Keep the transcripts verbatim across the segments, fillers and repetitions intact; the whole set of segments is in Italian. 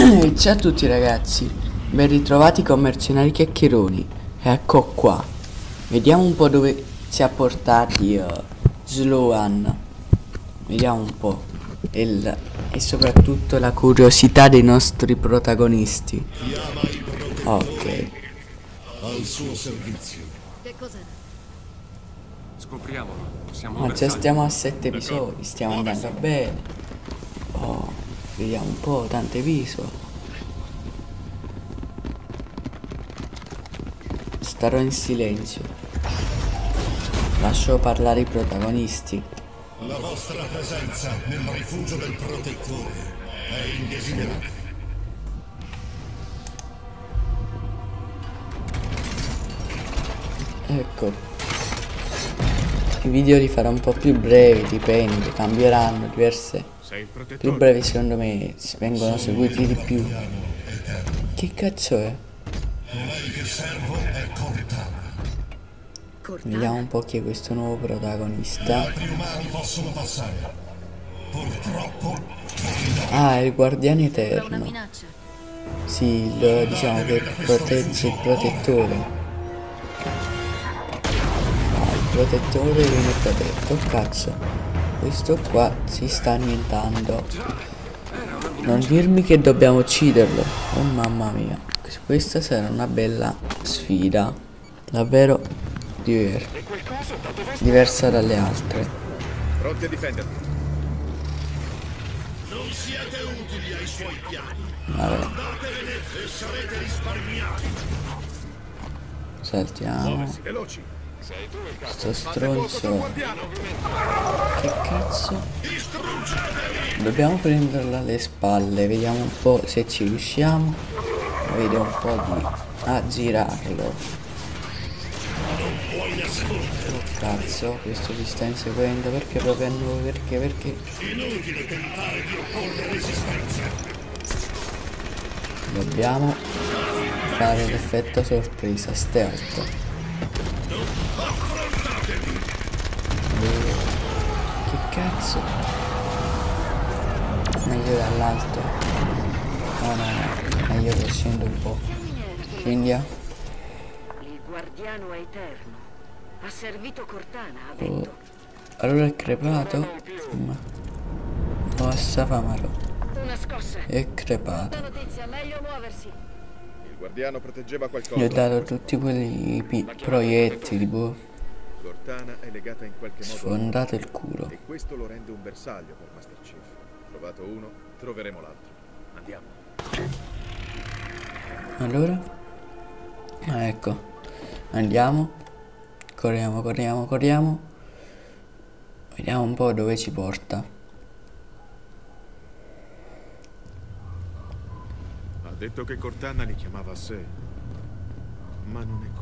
Ciao a tutti ragazzi, ben ritrovati con Mercenari Chiacchieroni. Ecco qua, vediamo un po' dove ci ha portati uh, Sloan. Vediamo un po' il, e soprattutto la curiosità dei nostri protagonisti. Ok. Al suo servizio. Che cos'è? Scopriamolo. Siamo Ma già stiamo a sette episodi, stiamo andando bene. Oh, vediamo un po', tante visual. Starò in silenzio. Lascio parlare i protagonisti. La vostra presenza nel rifugio del protettore è indesiderata. Ecco, i video li farò un po' più brevi, dipende, cambieranno diverse. Più brevi secondo me vengono seguiti di più. Che cazzo è? Colei che servo è Cortana. Vediamo un po' chi è questo nuovo protagonista. Altri umani possono passare. Purtroppo. Ah, è il guardiano È una eterno. minaccia. Sì, il, diciamo che protegge il protettore. Protettore viene protetto. Oh, cazzo, questo qua si sta annientando. Non dirmi che dobbiamo ucciderlo. Oh mamma mia, questa sarà una bella sfida, davvero diver diversa dalle altre. Pronti a difendervi. Non siete utili ai suoi piani. Vabbè, Andatevene e sarete risparmiati. saltiamo. Muoversi, veloci. Sto stronzo. Che cazzo? Dobbiamo prenderla alle spalle. Vediamo un po' se ci riusciamo. Vedo un po' di a girarlo. Oh cazzo, questo ci sta inseguendo. Perché proprio a noi? Perché? Perché? Inutile tentare di opporre resistenza. Dobbiamo fare l'effetto sorpresa, stealth. Che cazzo? Meglio dall'alto. No, no, no, meglio che scendo un po'. Scendiamo. Il guardiano è eterno. Ha servito Cortana, ha Oh. detto. Allora è crepato? Ma... Oh, Safamaro. Una scossa. È crepato. Notizia, meglio muoversi. Il guardiano proteggeva Gli ho qualcosa. dato tutti quelli pi- proiettili, boh. Cortana è legata in qualche modo. Sfondate il culo. E questo lo rende un bersaglio per Master Chief. Trovato uno, troveremo l'altro. Andiamo. Allora? Ah, ecco. Andiamo. Corriamo, corriamo, corriamo. Vediamo un po' dove ci porta. Ha detto che Cortana li chiamava a sé. Ma non è qui.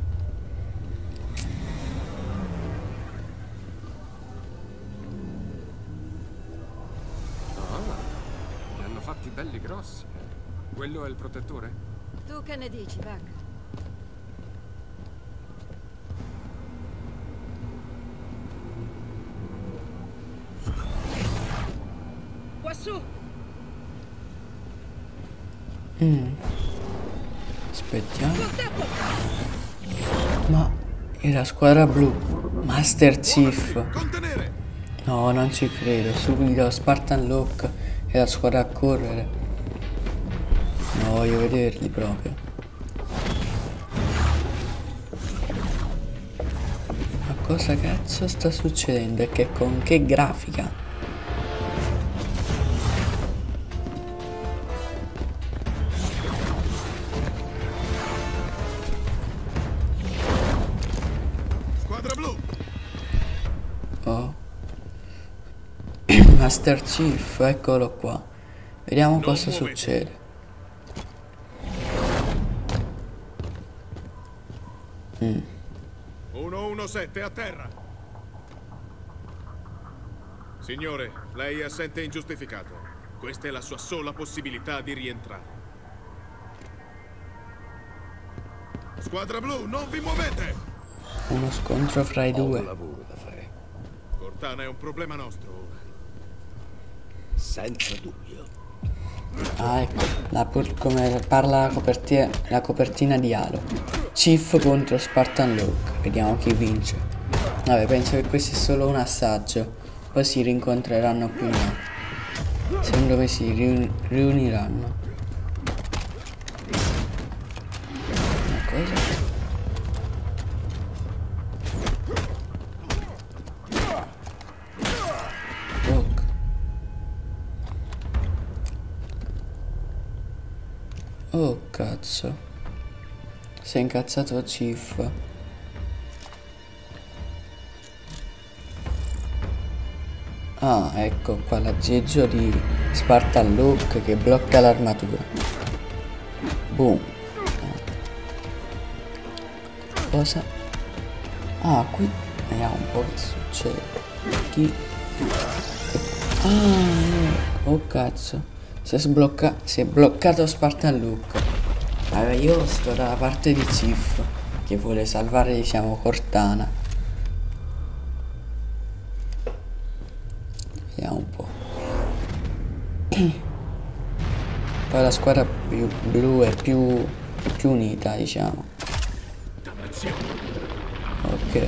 Li hanno fatti belli grossi. Quello è il protettore? Tu che ne dici, Buck? Quassù. Mm. Aspettiamo. Ma è la squadra blu. Master Chief. Contenere! No, non ci credo. Subito Spartan Lock e la squadra a correre. No, voglio vederli proprio. Ma cosa cazzo sta succedendo? E che con che grafica? Squadra blu! Oh. Master Chief, eccolo qua. Vediamo cosa succede. Mm. uno uno sette a terra. Signore, lei è assente ingiustificato. Questa è la sua sola possibilità di rientrare. Squadra blu, non vi muovete! Uno scontro fra i due. lavoro da fare. Cortana è un problema nostro ora. Senza dubbio. Ah, ecco. La pur- come parla la copertina, la copertina di Halo. Chief contro Spartan Locke. Vediamo chi vince. Vabbè, penso che questo è solo un assaggio. Poi si rincontreranno più in là. Sembra che si riun- riuniranno. Una cosa. Locke. Oh cazzo. Si è incazzato Chief. Ah, ecco qua l'aggeggio di Spartan Locke che blocca l'armatura. Boom. Cosa? Ah, qui vediamo un po' che succede. Chi? Ah, oh cazzo. Si è sbloccato. Si è bloccato Spartan Locke. Allora io sto dalla parte di Chief che vuole salvare, diciamo, Cortana. Vediamo un po'. Poi la squadra più blu è più, più unita, diciamo. Ok.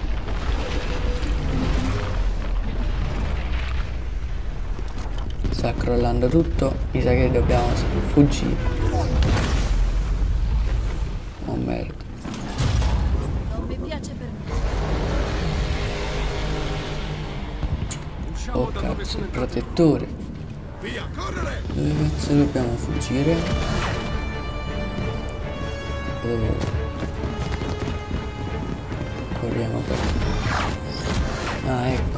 Sta crollando tutto. Mi sa che dobbiamo fuggire. Oh merda. Non mi piace per me. Oh cazzo, il protettore. Via, correre! Dove cazzo dobbiamo fuggire? Oh. Corriamo per... Ah, ecco.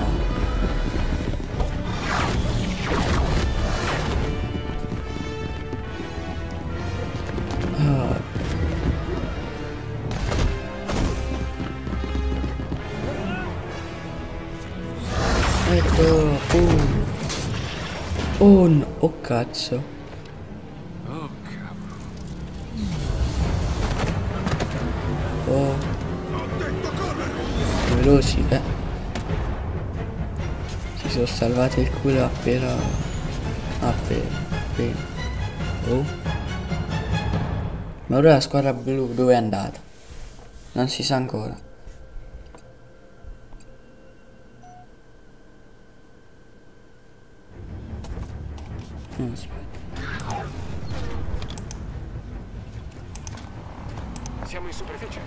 Ah. Ah. Ecco. Oh. Oh no, oh cazzo. Oh cavolo. Oh. Veloci, eh. Si sono salvati il culo appena. Appena. Appena. Oh. Ma ora la squadra blu dove è andata? Non si sa ancora. No, aspetta. Siamo in superficie.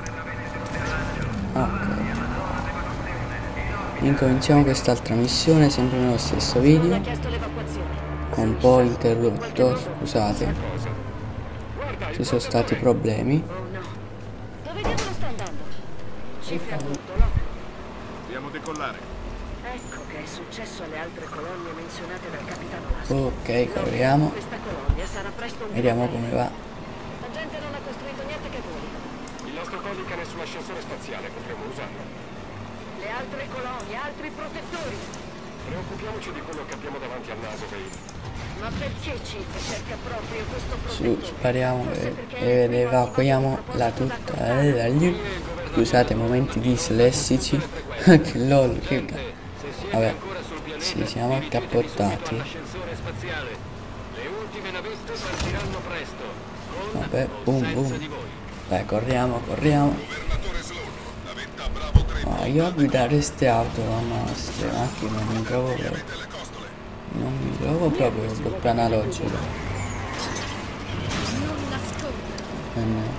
Ok. Incominciamo quest'altra missione sempre nello stesso video. Ha chiesto l'evacuazione. Ho un po' interrotto, scusate. Ci sono stati problemi. Oh no. Dove diavolo sta andando? Chief ha tutto, no? Dobbiamo decollare. Ecco che è successo alle altre colonie menzionate dal capitano Lasky. Ok, corriamo. Questa colonia sarà presto un Vediamo paese. come va. La gente non ha costruito niente che voli. Il nostro Pelican è sull'ascensore spaziale, potremmo usarlo. Le altre colonie, altri protettori. Preoccupiamoci di quello che abbiamo davanti al naso, Vale. Ma perché Chief cerca proprio questo Su, protettore? spariamo Forse e, perché e prima evacuiamo aveva la fatto tutta. qualcosa Eh, da dagli- Scusate, momenti dislessici. Che lol, che ca- Vabbè, sì, siamo accappottati. Le ultime navette partiranno presto. Con Vabbè, o boom, senza boom. di voi. Dai, corriamo, corriamo. No, io a guidare ste auto, no, ste macchine non mi trovo proprio. Non mi trovo proprio il doppio analogico. Non nascondere. Eh, no.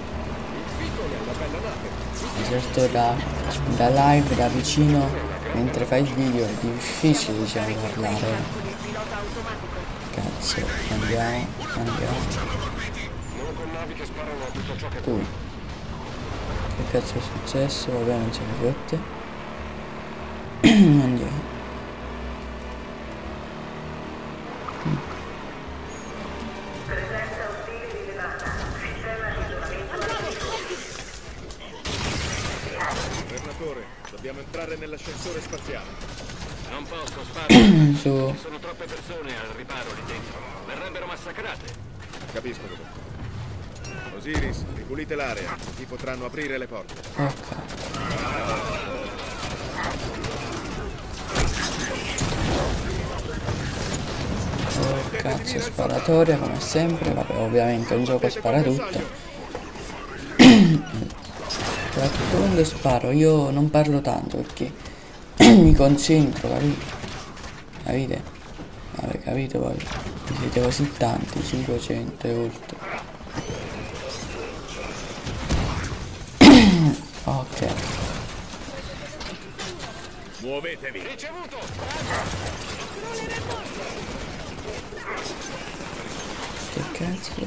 Ma certo da, da live, da vicino, mentre fai il video è difficile, diciamo, parlare. con il pilota automatico. Cazzo, andiamo, andiamo. Non con navi che sparano a tutto ciò che Tu. Che cazzo è successo? Vabbè, non ce le fotte. Andiamo. Governatore, dobbiamo entrare nell'ascensore spaziale. non posso sparare. Su. Ci sono troppe persone al riparo lì dentro. Verrebbero massacrate. Capisco, dottor. Osiris, ripulite l'area, così potranno aprire le porte. Ok. Ok. Cazzo, sparatoria come sempre. Vabbè, ovviamente un gioco spara tutto. Soprattutto quando sparo io non parlo tanto perché mi concentro, capito? Capite? Vabbè, capito poi. Siete così tanti, cinquecento e oltre. Ok. Muovetevi. Ricevuto! Che cazzo?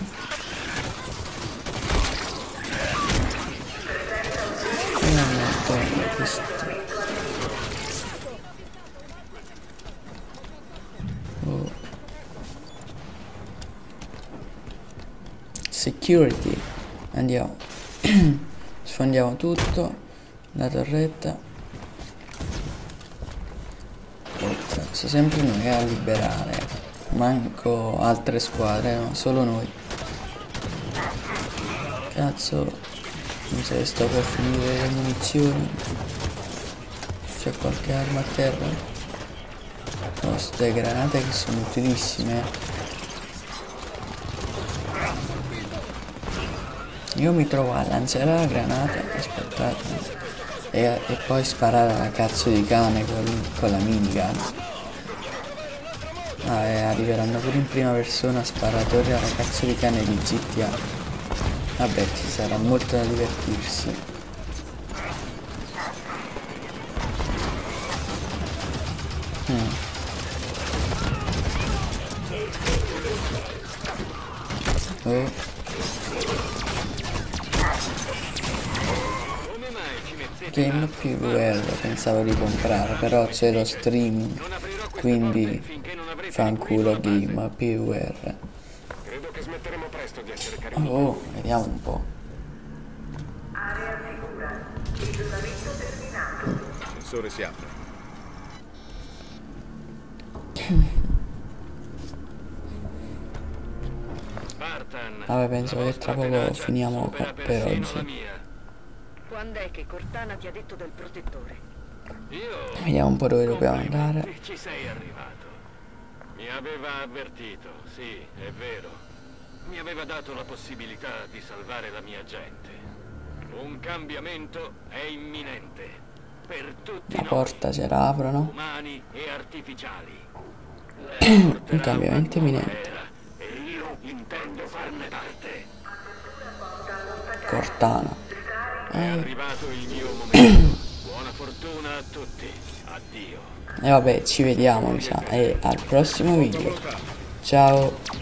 Come hanno fatto questo? Oh. Security. Andiamo. Sfondiamo tutto. La torretta. Oh, cazzo, sempre noi a liberare. Manco altre squadre, no? Solo noi. Cazzo. Non so se sto per finire le munizioni. C'è qualche arma a terra? Oh, ste granate che sono utilissime. Io mi trovo a lanciare la granata, aspettate, e, e poi sparare alla cazzo di cane con, con la minigun. Ah, e arriveranno pure in prima persona sparatoria alla cazzo di cane di G T A. Vabbè, ci sarà molto da divertirsi. Mm. Oh. Game P V R pensavo di comprare, però c'è lo streaming, quindi fanculo Game P V R. Credo che smetteremo presto di essere carini. Oh, vediamo un po'. Area sicura. Isolamento terminato. Il sensore si apre. Spartan. Vabbè, penso che tra poco finiamo qua per oggi. Quando è che Cortana ti ha detto del protettore? Io Vediamo un po' dove dobbiamo andare. ci sei arrivato. Mi aveva avvertito, sì, è vero. Mi aveva dato la possibilità di salvare la mia gente. Un cambiamento è imminente per tutti La noi, porta ce la aprono. umani e artificiali. Un cambiamento imminente. E io intendo farne parte. Cortana. È Eh, arrivato il mio momento. Buona fortuna a tutti. Addio. e vabbè, ci vediamo, mi sa. E al prossimo video. Ciao.